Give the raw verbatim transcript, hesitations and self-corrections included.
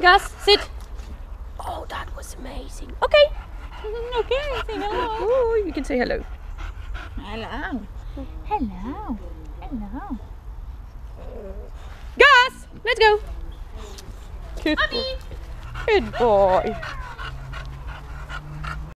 Guss, sit. Oh, that was amazing. Okay. Okay, say hello. Oh, you can say hello. Hello. Hello. Hello. Guss, let's go. Good boy. Good boy.